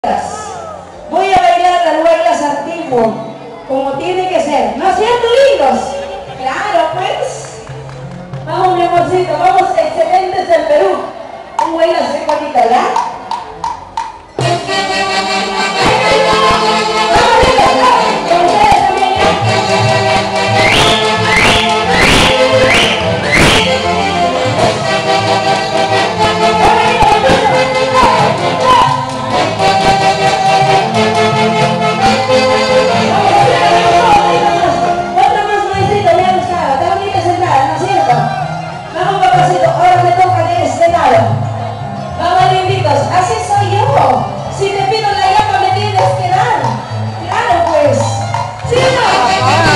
Voy a bailar las bailas antiguo, como tiene que ser. ¿No es cierto, lindos? Claro, pues. Vamos, mi amorcito, vamos, excelentes del Perú. Un baile así bonito, ¿ya? Vamos, lindos, vamos. Con ustedes también, vamos, linditos, así soy yo. Si te pido la llama me tienes que dar. Claro, pues. ¿Sí o no?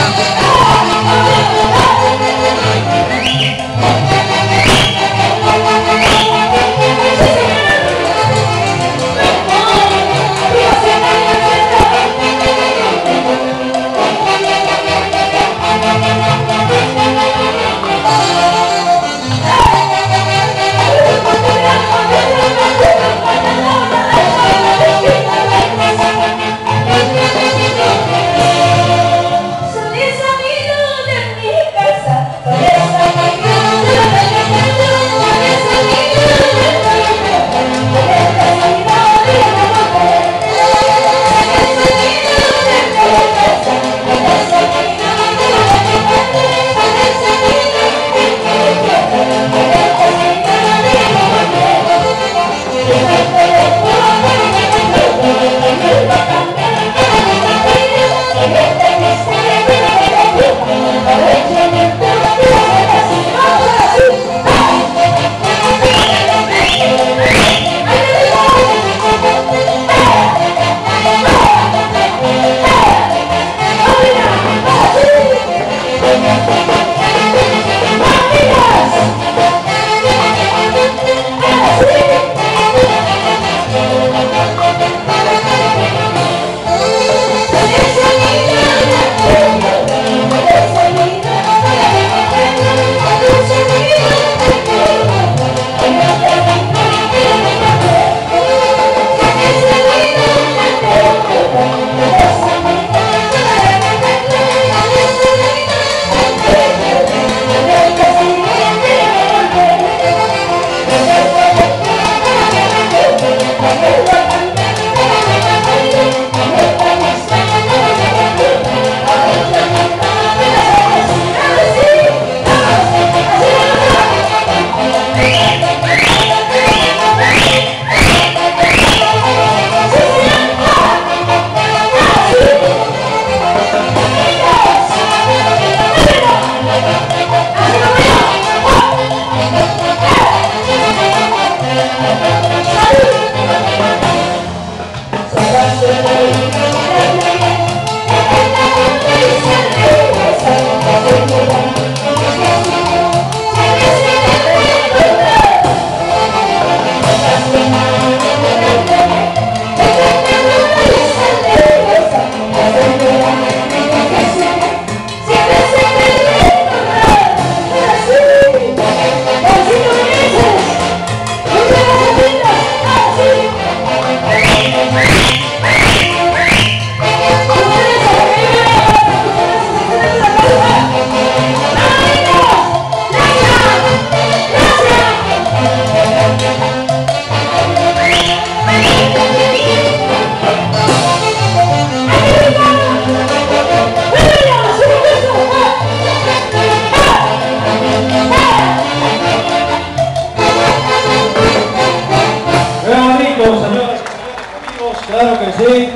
claro que sí,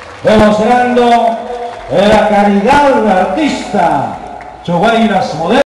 demostrando la calidad del artista, Chubairas modernas.